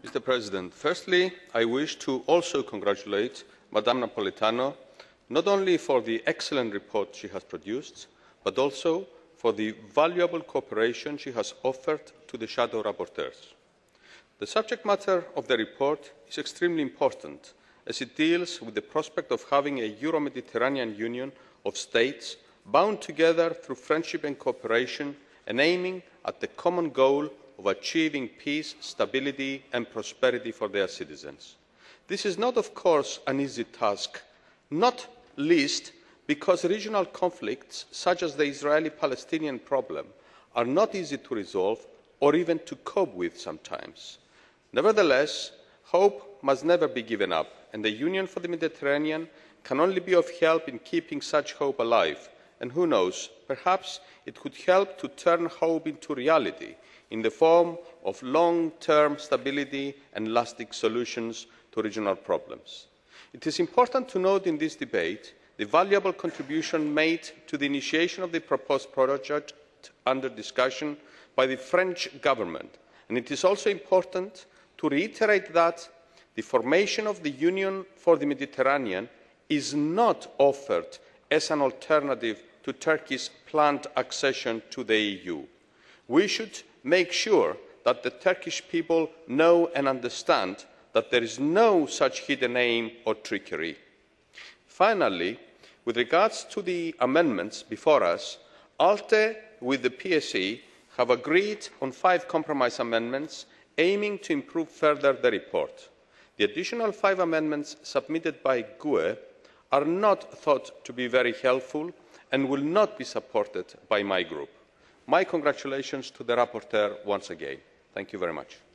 Mr. President, firstly, I wish to also congratulate Ms Napoletano not only for the excellent report she has produced, but also for the valuable cooperation she has offered to the shadow rapporteurs. The subject matter of the report is extremely important, as it deals with the prospect of having a Euro-Mediterranean union of states bound together through friendship and cooperation and aiming at the common goal of achieving peace, stability and prosperity for their citizens. This is not, of course, an easy task, not least because regional conflicts such as the Israeli-Palestinian problem are not easy to resolve or even to cope with sometimes. Nevertheless, hope must never be given up, and the Union for the Mediterranean can only be of help in keeping such hope alive. And who knows, perhaps it could help to turn hope into reality in the form of long-term stability and lasting solutions to regional problems. It is important to note in this debate the valuable contribution made to the initiation of the proposed project under discussion by the French government, and it is also important to reiterate that the formation of the Union for the Mediterranean is not offered as an alternative to Turkey's planned accession to the EU. We should make sure that the Turkish people know and understand that there is no such hidden aim or trickery. Finally, with regards to the amendments before us, ALTE with the PSE have agreed on 5 compromise amendments aiming to improve further the report. The additional 5 amendments submitted by GUE are not thought to be very helpful and will not be supported by my group. My congratulations to the rapporteur once again. Thank you very much.